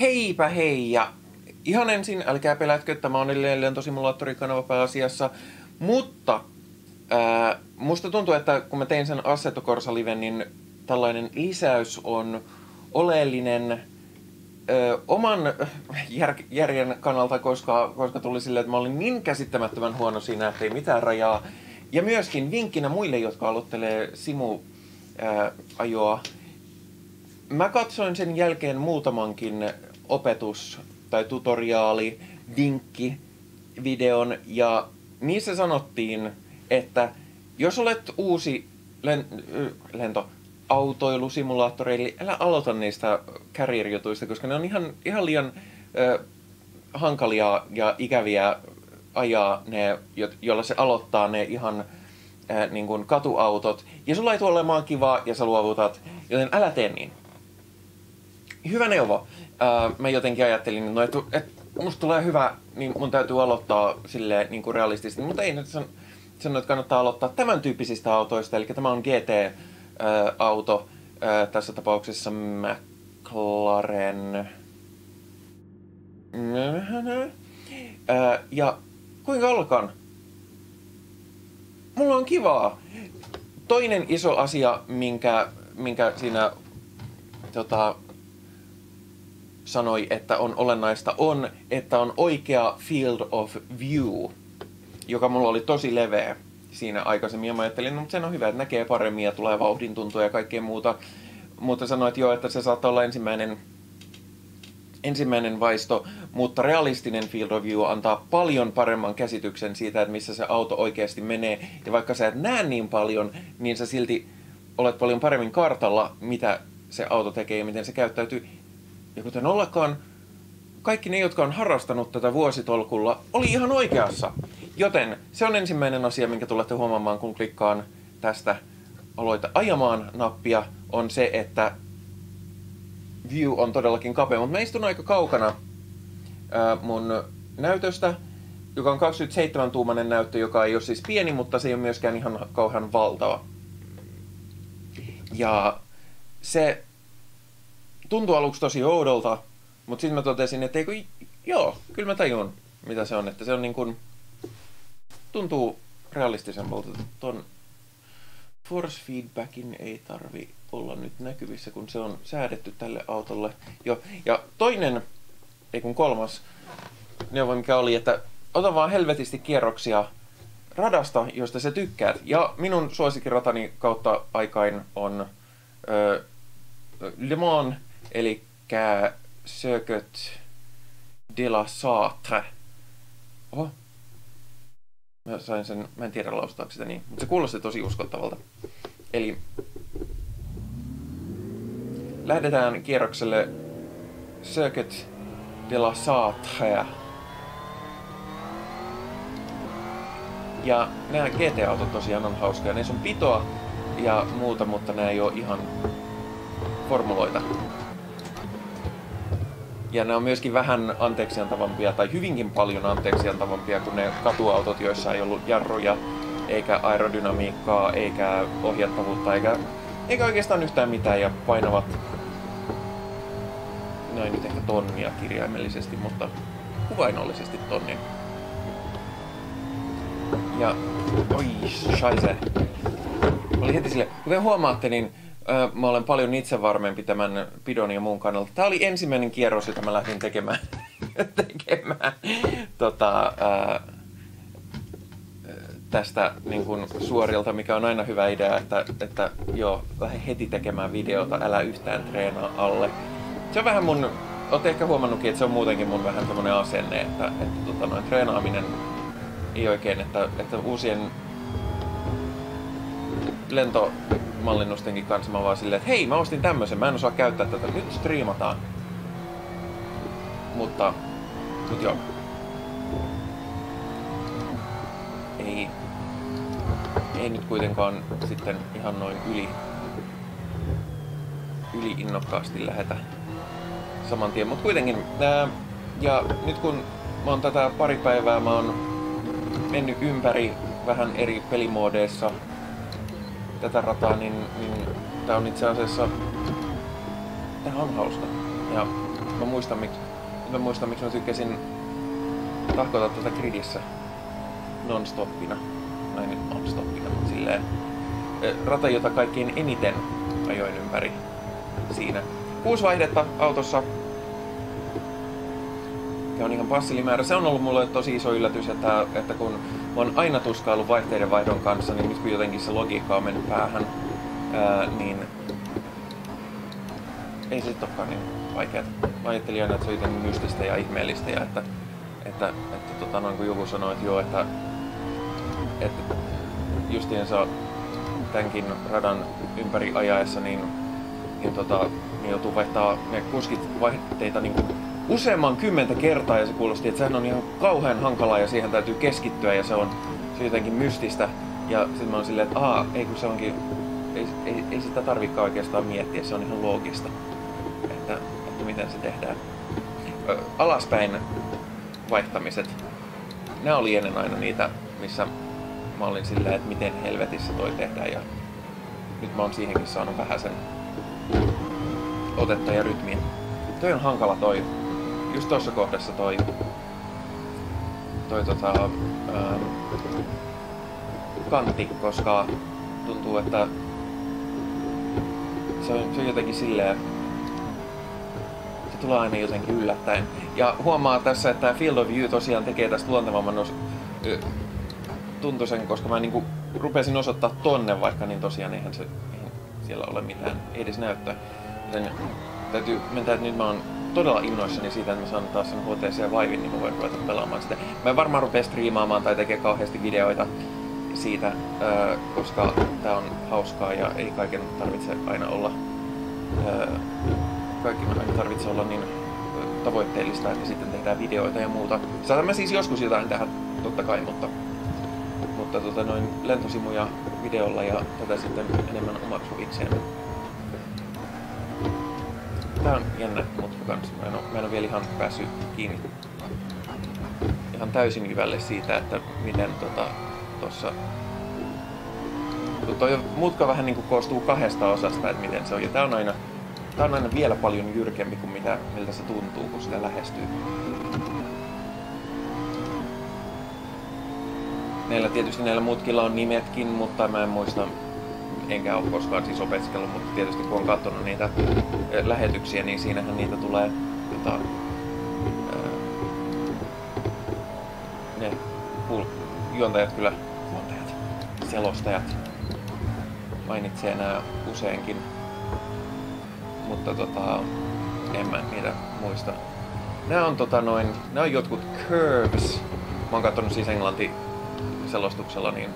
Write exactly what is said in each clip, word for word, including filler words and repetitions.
Heipä hei ja ihan ensin, älkää pelätkö, tämä on edelleen lentosimulaattorikanava pääasiassa, mutta ää, musta tuntuu, että kun mä tein sen Assetto Corsa liven, niin tällainen lisäys on oleellinen ö, oman jär, järjen kannalta, koska, koska tuli silleen, että mä olin niin käsittämättömän huono siinä, että ei mitään rajaa. Ja myöskin vinkkinä muille, jotka aloittelee simu-ajoa. Mä katsoin sen jälkeen muutamankin opetus- tai tutoriaali, vinkki, videon, ja niissä sanottiin, että jos olet uusi len- lento, autoilusimulaattoreille, älä aloita niistä career-jutuista, koska ne on ihan, ihan liian ö, hankalia ja ikäviä ajaa ne, jo- jolla se aloittaa ne ihan ö, niin kuin katuautot, ja sulla ei tule olemaan kivaa, ja sä luovutat, joten älä tee niin. Hyvä neuvo. Uh, mä jotenkin ajattelin, no, että, että musta tulee hyvä, niin mun täytyy aloittaa silleen niin kuin realistisesti, mutta ei nyt sano, että kannattaa aloittaa tämän tyyppisistä autoista, eli tämä on G T-auto, uh, uh, tässä tapauksessa McLaren. Uh, ja kuinka ollakaan? Mulla on kivaa. Toinen iso asia, minkä, minkä siinä tota, sanoi, että on olennaista, on, että on oikea field of view, joka mulla oli tosi leveä siinä aikaisemmin. Ja mä ajattelin, no, sen on hyvä, että näkee paremmin ja tulee vauhdin tuntua ja kaikkea muuta. Mutta sanoit jo, että se saattaa olla ensimmäinen, ensimmäinen vaisto, mutta realistinen field of view antaa paljon paremman käsityksen siitä, että missä se auto oikeasti menee. Ja vaikka sä et näe niin paljon, niin sä silti olet paljon paremmin kartalla, mitä se auto tekee ja miten se käyttäytyy. Ja kuten ollakaan, kaikki ne, jotka on harrastanut tätä vuositolkulla, oli ihan oikeassa. Joten se on ensimmäinen asia, minkä tulette huomaamaan, kun klikkaan tästä aloita ajamaan nappia, on se, että view on todellakin kapea. Mutta mä istun aika kaukana ää, mun näytöstä, joka on kaksikymmentäseitsemän tuumainen näyttö, joka ei ole siis pieni, mutta se ei ole myöskään ihan kauhean valtava. Ja se tuntui aluksi tosi oudolta, mutta sitten mä totesin, että eikö, joo, kyllä mä tajun, mitä se on. Että se on niin kuin, tuntuu realistisemmalta. Ton force feedbackin ei tarvi olla nyt näkyvissä, kun se on säädetty tälle autolle. Jo. Ja toinen, ei kun kolmas neuvo, mikä oli, että ota vaan helvetisti kierroksia radasta, josta sä tykkäät. Ja minun suosikkiratani kautta aikain on ö, Le Mans, eli Circuit de la Sarthe. Oho. Mä sain sen, mä en tiedä lausutaanko sitä niin, mutta se kuulosti tosi uskottavalta. Eli lähdetään kierrokselle Circuit de la Sarthe. Ja nämä G T-autot tosiaan on hauskoja. Niissä on pitoa ja muuta, mutta nämä ei ole ihan formuloita. Ja ne on myöskin vähän anteeksiantavampia, tai hyvinkin paljon anteeksiantavampia kuin ne katuautot, joissa ei ollut jarruja, eikä aerodynamiikkaa, eikä ohjattavuutta, eikä, eikä oikeastaan yhtään mitään, ja painavat noin nyt ehkä tonnia kirjaimellisesti, mutta kuvainnollisesti tonnia. Ja oi, scheisse. Oli heti sille, kuten huomaatte, niin Öö, mä olen paljon itsevarmempi tämän pidon ja muun kannalta. Tää oli ensimmäinen kierros, jota mä lähdin tekemään, tekemään tota, ää, tästä niin kuin suorilta, mikä on aina hyvä idea, että, että joo, lähde heti tekemään videota, älä yhtään treenaa alle. Se on vähän mun, ootte ehkä huomannutkin, että se on muutenkin mun vähän semmonen asenne, että, että tota, noin, treenaaminen ei oikein, että, että uusien lento mallinnustenkin kanssa mä vaan silleen, että hei, mä ostin tämmösen, mä en osaa käyttää tätä, nyt striimataan. Mutta, mut joo. Ei, ei nyt kuitenkaan sitten ihan noin yli, yli innokkaasti lähetä saman tien, mut kuitenkin. Ää, ja nyt kun mä oon tätä pari päivää, mä oon mennyt ympäri vähän eri pelimoodeissa tätä rataa, niin, niin tää on itse asiassa, tää on hauska. Ja mä muistan, miksi mä, muistan, miksi mä tykkäsin tahkota tuota gridissä non-stoppina. Näin nyt non-stoppina, mutta silleen rata, jota kaikkein eniten ajoin ympäri siinä. Kuusi vaihdetta autossa. Mikä on ihan passilimäärä. Se on ollut mulle tosi iso yllätys, että, että kun mä oon aina tuskaillut vaihteiden vaihdon kanssa, niin nyt kun jotenkin se logiikka on mennyt päähän, ää, niin ei se sit olekaan niin vaikeaa. Mä ajattelin aina, että se on jotenkin mystistä ja ihmeellistä ja että, että, että tota, noin kun joku sanoi, että joo, että, että justiinsa tämänkin radan ympäri ajaessa, niin, niin, tota, niin joutuu vaihtaa ne kuskit vaihteita niin kuin useamman kymmentä kertaa ja se kuulosti, että sehän on ihan kauhean hankalaa ja siihen täytyy keskittyä ja se on, se on jotenkin mystistä. Ja sitten mä oon silleen, että aa, ei kun se onkin, ei, ei, ei sitä tarvikaan oikeastaan miettiä, se on ihan loogista, että, että miten se tehdään. Ö, alaspäin vaihtamiset, nämä oli ennen aina niitä, missä mä olin silleen, että miten helvetissä toi tehdään ja nyt mä oon siihenkin saanut vähän sen otetta ja rytmiä. Toi on hankala toi, just tossa kohdassa toi, toi tota, ähm, kantti, koska tuntuu, että se on, se on jotenkin silleen, se tulee aina jotenkin yllättäen. Ja huomaa tässä, että tämä Field of View tosiaan tekee tästä luontevamman os, ö, tuntuisen, koska mä niinku rupesin osoittaa tonne vaikka, niin tosiaan eihän, se, eihän siellä ole mitään, ei edes näyttöä. Joten täytyy mentää, että nyt mä oon todella innoissani siitä, että mä saan taas sen H T C Viven, niin mä voin ruveta pelaamaan sitä. Mä en varmaan rupea striimaamaan tai tekee kauheasti videoita siitä, koska tää on hauskaa ja ei kaiken tarvitse aina olla, kaikki aina tarvitse olla niin tavoitteellista, että sitten tehdään videoita ja muuta. Saatan mä siis joskus jotain tehdä, totta kai, mutta, mutta tota, noin lentosimuja videolla ja tätä sitten enemmän omaksi huvikseen. Tää on jännä mutka kans. Mä en, oo, mä en oo vielä ihan päässyt kiinni ihan täysin jyvälle siitä, että miten tota, tossa... Toi mutka vähän niinku koostuu kahdesta osasta, että miten se on. Ja tää on aina, tää on aina vielä paljon jyrkempi kuin mitä, miltä se tuntuu, kun sitä lähestyy. Näillä tietysti näillä mutkilla on nimetkin, mutta mä en muista, enkä ole koskaan siis opiskellut, mutta tietysti kun on katsonut niitä lähetyksiä, niin siinähän niitä tulee tota, ää, ne kuul, juontajat kyllä, juontajat, selostajat mainitsee nämä useinkin, mutta tota, en mä niitä muista. Nämä on, tota, noin, nämä on jotkut curves, mä oon katsonut siis englanti selostuksella, niin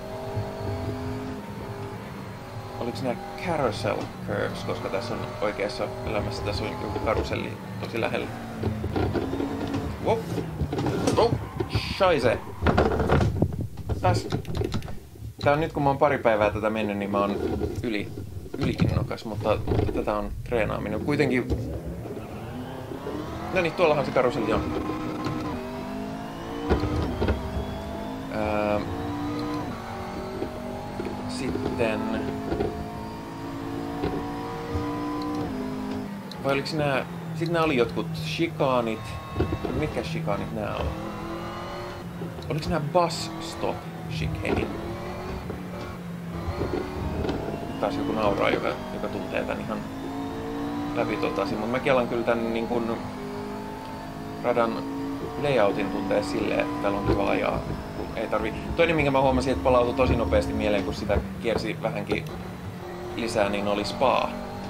oliko nämä carousel curves, koska tässä on oikeassa elämässä tässä on joku karuselli tosi lähellä. Wow. Oh, scheisse. Täs. Tää on nyt kun mä oon pari päivää tätä mennyt, niin mä oon yli, yliinnokas, mutta, mutta tätä on treenaaminen. Kuitenkin... No niin, tuollahan se karuselli on. Ää... Sitten... Vai oliks nää... Sitten nää oli jotkut shikaanit. Mitkä shikaanit nää on? Oliks nää bus stop chicane? Taas joku nauraa, joka, joka tuntee tän ihan läpi totasi. Mut mäkin alan kyllä tän niin kun radan layoutin tuntee silleen, että täällä on kiva ajaa. Ei tarvi. Toinen, minkä mä huomasin, että palautui tosi nopeasti mieleen, kun sitä kiersi vähänkin lisää, niin oli spa.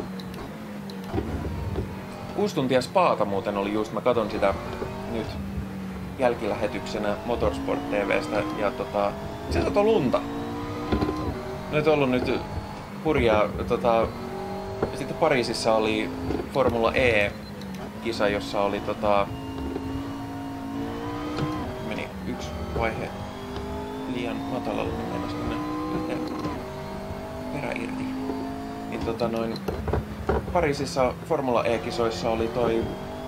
Kuusi tuntia spaata muuten oli just, mä katon sitä nyt jälkilähetyksenä Motorsport T V:stä ja tota, se satoi lunta. Nyt on ollut nyt hurjaa, tota, sitten Pariisissa oli Formula E-kisa, jossa oli tota, meni yksi vaihe liian matalalla, niin mennä sinne lähteä perä irti. Niin tota noin, Pariisissa Formula E-kisoissa oli toi...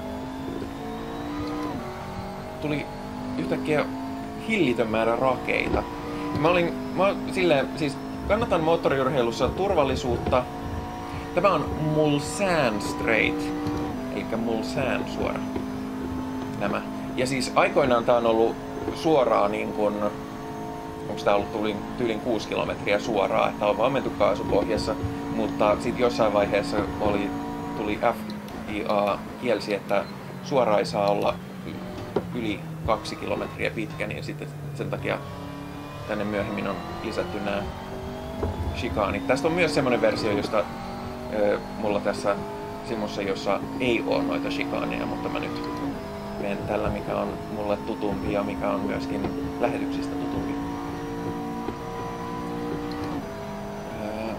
Tuli yhtäkkiä hillitön määrä rakeita. Mä olin... Mä silleen, siis kannatan moottoriurheilussa turvallisuutta. Tämä on Mulsanne Straight, eli Mulsanne suora. Nämä. Ja siis aikoinaan tää on ollut suoraa niin kuin, onko tää ollut tyylin, tyylin kuusi kilometriä suoraa, että on vaan menty kaasupohjassa, mutta sitten jossain vaiheessa oli, tuli F I A kielsi, että suora ei saa olla yli kaksi kilometriä pitkä, niin sitten sen takia tänne myöhemmin on lisätty nämä shikaanit. Tästä on myös semmoinen versio, josta ö, mulla tässä simussa, jossa ei ole noita shikaaneja, mutta mä nyt menen tällä, mikä on mulle tutumpi ja mikä on myöskin lähetyksistä tutumpi. Öö.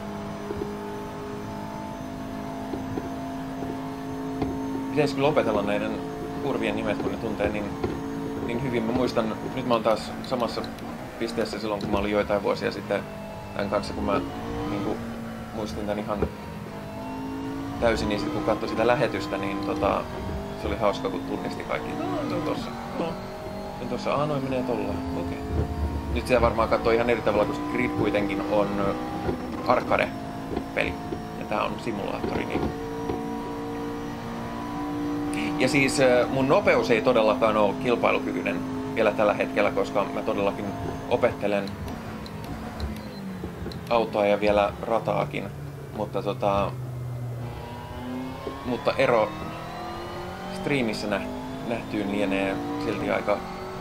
Pitäisi kyllä opetella näiden kurvien nimet, kun ne tuntee niin, niin hyvin. Mä muistan, nyt mä oon taas samassa pisteessä silloin, kun mä olin joitain vuosia sitten tämän kanssa, kun mä niin kuin, muistin tän ihan täysin, niin sit kun katsoi sitä lähetystä, niin tota, se oli hauska, kun tunnisti kaikki. No, se on tossa. No, se on tossa. Ah, noin menee tollaan. Okei. Okay. Nyt sitä varmaan katsoo ihan eri tavalla, koska Grid kuitenkin on arcade-peli. Ja tää on simulaattori. Niin. Ja siis mun nopeus ei todellakaan ole kilpailukykyinen vielä tällä hetkellä, koska mä todellakin opettelen autoa ja vielä rataakin. Mutta tota... Mutta ero striimissä nähtyyn lienee silti aika,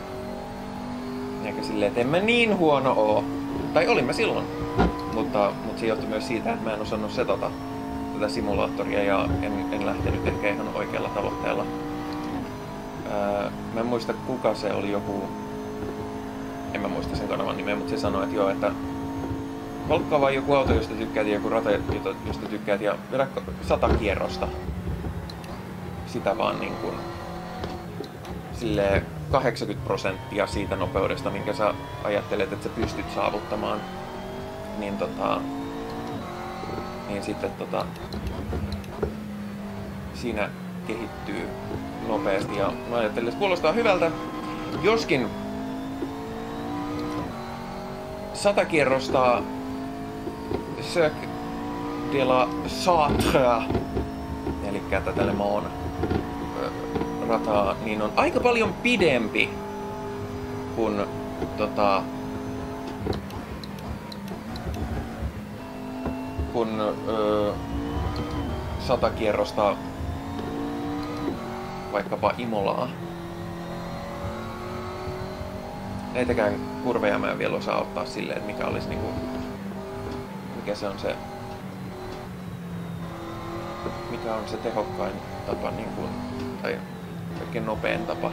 aika silleen, että en mä niin huono oo. Tai olin mä silloin. Mutta, mutta se johtui myös siitä, että mä en osannut setata tätä simulaattoria ja en, en lähtenyt ehkä ihan oikealla tavoitteella. Ää, mä en muista kuka se oli, joku... En mä muista sen kanavan nimeä, mutta se sanoi, että joo, että valkkaa vaan joku auto, josta tykkäät ja joku rata, josta tykkäät ja vedä sata kierrosta. Sitä vaan niin kuin silleen kahdeksankymmentä prosenttia siitä nopeudesta, minkä sä ajattelet, että sä pystyt saavuttamaan, niin tota, niin sitten tota, siinä kehittyy nopeasti ja mä ajattelin, että se kuulostaa hyvältä, joskin sata kierrosta Cirque de la Sartre, eli tätä Le Mans rataa, niin on aika paljon pidempi kuin tota, kun ö, sata kierrosta vaikkapa Imolaa. Näitäkään kurveja mä en vielä osaa ottaa silleen, että mikä olisi niinku, mikä se on se, mikä on se tehokkain tapa niinku, tai kaikkein nopein tapa.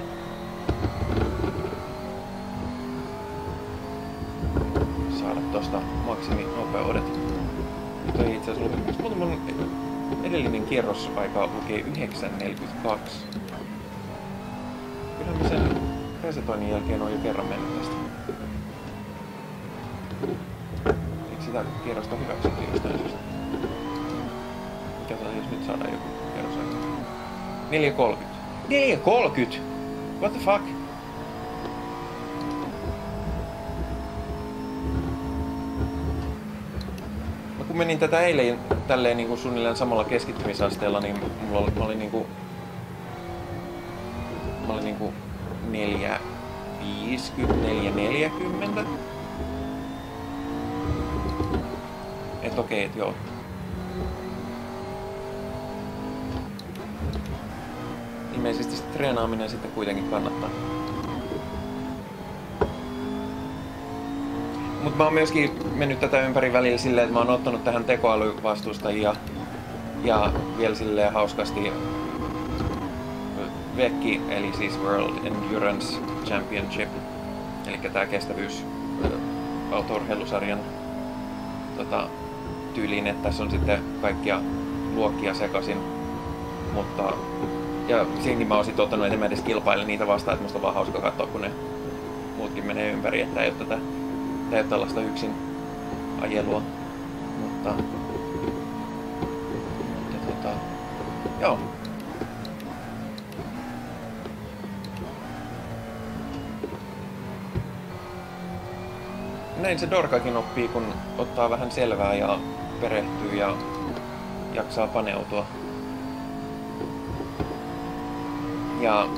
Saada tosta maksiminopeudet. Nyt ei itse asiassa lukee. Mutta mun edellinen kierrosaika lukee yhdeksän neljäkymmentäkaksi. Kyllähän mä sen resetoinnin jälkeen on jo kerran mennyt tästä. Eikö sitä kierrosta hyväksytty jostain syystä? Mikä se jos nyt saadaan joku kierrosaika? neljä kolmekymmentä. neljä kolmekymmentä? What the fuck? Mä kun menin tätä eilen tälleen niin kuin suunnilleen samalla keskittymisasteella, niin mulla oli, mä olin niinku... Mä olin niinku neljä viisikymmentä, neljä neljäkymmentä. Et okei, et joo. Ilmeisesti treenaaminen sitten kuitenkin kannattaa. Mut mä oon myöskin mennyt tätä ympäri välillä silleen, että mä oon ottanut tähän tekoälyvastustajia ja vielä silleen hauskasti V E C I, eli siis World Endurance Championship, eli tää kestävyys autourheilusarjan tota, tyyliin, että tässä on sitten kaikkia luokkia sekaisin, mutta ja siinäkin mä oon sit ottanut, että en mä edes kilpaile niitä vastaan, että musta on vaan hauska katsoa, kun ne muutkin menee ympäri, että ei oo tätä, ei oo tällaista yksin ajelua, mutta, mutta tota, joo. Näin se dorkakin oppii, kun ottaa vähän selvää ja perehtyy ja jaksaa paneutua. Ja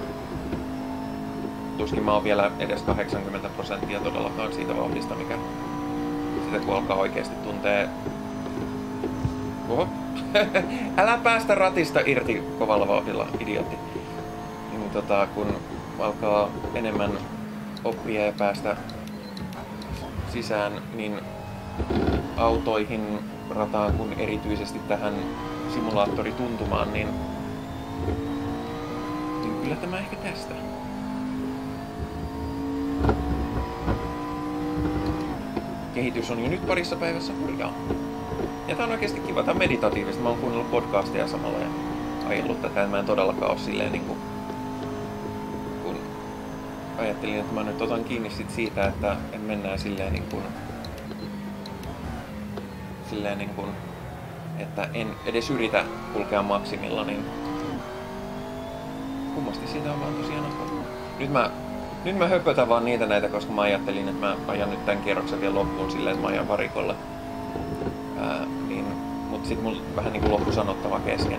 tuskin mä oon vielä edes kahdeksankymmentä prosenttia todellakaan siitä vauhdista, mikä sitä kun alkaa oikeesti tuntee. Oho. Älä päästä ratista irti kovalla vauhdilla, idiootti. Niin, tota, kun alkaa enemmän oppia ja päästä sisään niin autoihin, rataan kuin erityisesti tähän simulaattorituntumaan, niin, niin kyllä tämä ehkä tästä. Kehitys on jo nyt parissa päivässä hurjaa. Ja tää on oikeesti kiva, tää on meditatiivista. Mä oon kuunnellut podcastia samalla ja ajellut tätä, että mä en todellakaan oo silleen niinku... Kun ajattelin, että mä nyt otan kiinni sit siitä, että en mennään silleen niinku... Silleen niinku... Että en edes yritä kulkea maksimilla, niin... Kummasti siitä on vaan tosiaan apua. Nyt mä... Nyt mä höpötän vaan niitä näitä, koska mä ajattelin, että mä ajan nyt tän kierroksen vielä loppuun silleen, että mä ajan varikolle. Ää, niin, mut sit mulla vähän niinku loppu sanottava kesken.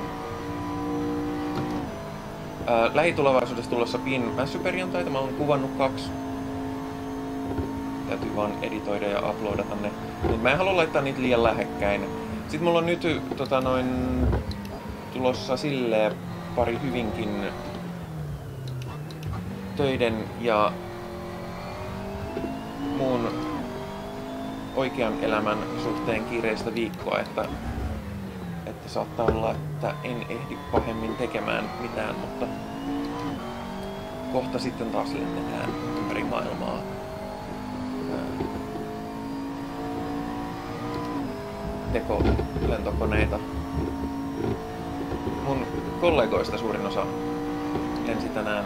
Ää, lähitulevaisuudessa tulossa pienmässyperjantaita, mä oon kuvannut kaksi. Täytyy vaan editoida ja uploadata ne. Mut mä en halua laittaa niitä liian lähekkäin. Sit mulla on nyt tota noin tulossa silleen pari hyvinkin töiden ja muun oikean elämän suhteen kiireistä viikkoa, että, että saattaa olla, että en ehdi pahemmin tekemään mitään, mutta kohta sitten taas lennetään ympäri maailmaa. Tekolentokoneita. Mun kollegoista suurin osa lensi tänään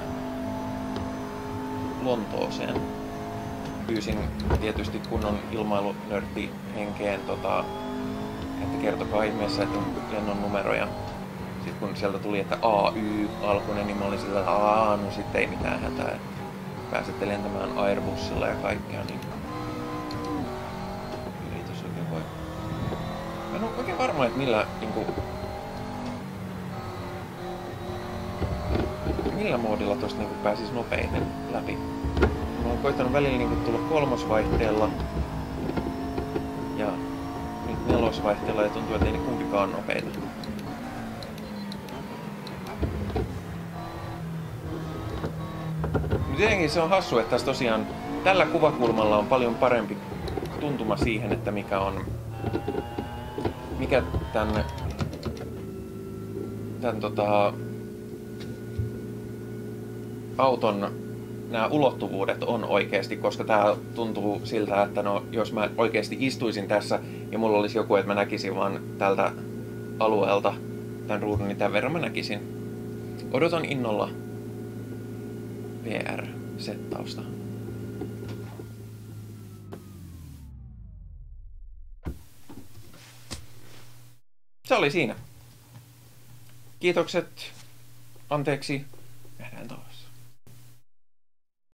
Lontooseen. Pyysin tietysti kunnon ilmailunörtti henkeen, tota, että kertokaa ihmeessä, että on lennon numeroja. Sitten kun sieltä tuli, että A Y alkuinen, niin mä olin sillä, että aah, no sit ei mitään hätää. Pääsette lentämään Airbusilla ja kaikkea, niin ei tossa oikein voi. Mä en oo oikein varma, että millä niinku... Millä moodilla tosta niinku pääsis nopeiten läpi. Mä oon koittanut välillä niinku tulla kolmosvaihteella ja nyt nelosvaihteella ja tuntuu, että ei ne kumpikaan nopeita. Nyt tietenkin se on hassu, että tässä tosiaan tällä kuvakulmalla on paljon parempi tuntuma siihen, että mikä on mikä tän tän tota auton nämä ulottuvuudet on oikeasti, koska tää tuntuu siltä, että no, jos mä oikeasti istuisin tässä ja mulla olisi joku, että mä näkisin vaan tältä alueelta tämän ruudun, niin tämän verran mä näkisin. Odotan innolla V R-settausta. Se oli siinä. Kiitokset. Anteeksi.